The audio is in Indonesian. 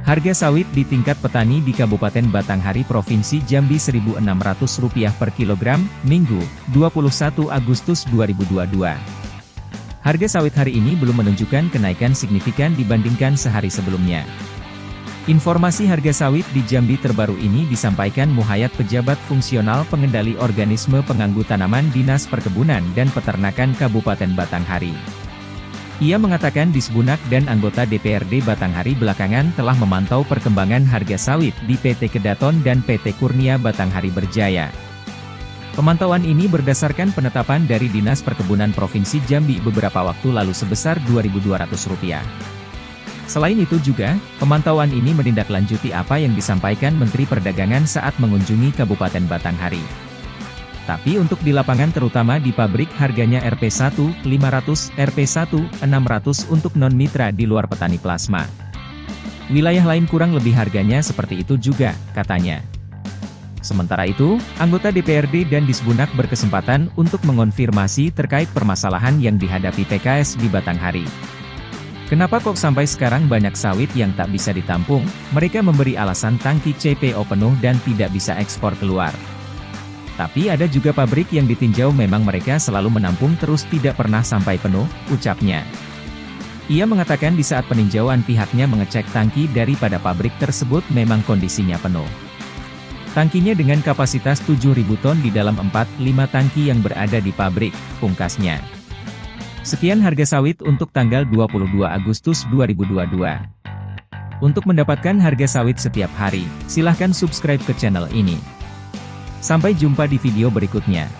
Harga sawit di tingkat petani di Kabupaten Batanghari Provinsi Jambi Rp1.600 per kilogram, Minggu, 21 Agustus 2022. Harga sawit hari ini belum menunjukkan kenaikan signifikan dibandingkan sehari sebelumnya. Informasi harga sawit di Jambi terbaru ini disampaikan Muhayat Pejabat Fungsional Pengendali Organisme Pengganggu Tanaman Dinas Perkebunan dan Peternakan Kabupaten Batanghari. Ia mengatakan Disbunak dan anggota DPRD Batanghari belakangan telah memantau perkembangan harga sawit di PT Kedaton dan PT Kurnia Batanghari Berjaya. Pemantauan ini berdasarkan penetapan dari Dinas Perkebunan Provinsi Jambi beberapa waktu lalu sebesar Rp2.200. Selain itu juga, pemantauan ini menindaklanjuti apa yang disampaikan Menteri Perdagangan saat mengunjungi Kabupaten Batanghari. Tapi untuk di lapangan terutama di pabrik harganya Rp1 500, Rp1 600 untuk non-mitra di luar petani plasma. Wilayah lain kurang lebih harganya seperti itu juga, katanya. Sementara itu, anggota DPRD dan Disbunak berkesempatan untuk mengonfirmasi terkait permasalahan yang dihadapi PKS di Batanghari. Kenapa kok sampai sekarang banyak sawit yang tak bisa ditampung? Mereka memberi alasan tangki CPO penuh dan tidak bisa ekspor keluar. Tapi ada juga pabrik yang ditinjau memang mereka selalu menampung terus tidak pernah sampai penuh, ucapnya. Ia mengatakan di saat peninjauan pihaknya mengecek tangki daripada pabrik tersebut memang kondisinya penuh. Tangkinya dengan kapasitas 7.000 ton di dalam 4-5 tangki yang berada di pabrik, pungkasnya. Sekian harga sawit untuk tanggal 22 Agustus 2022. Untuk mendapatkan harga sawit setiap hari, silahkan subscribe ke channel ini. Sampai jumpa di video berikutnya.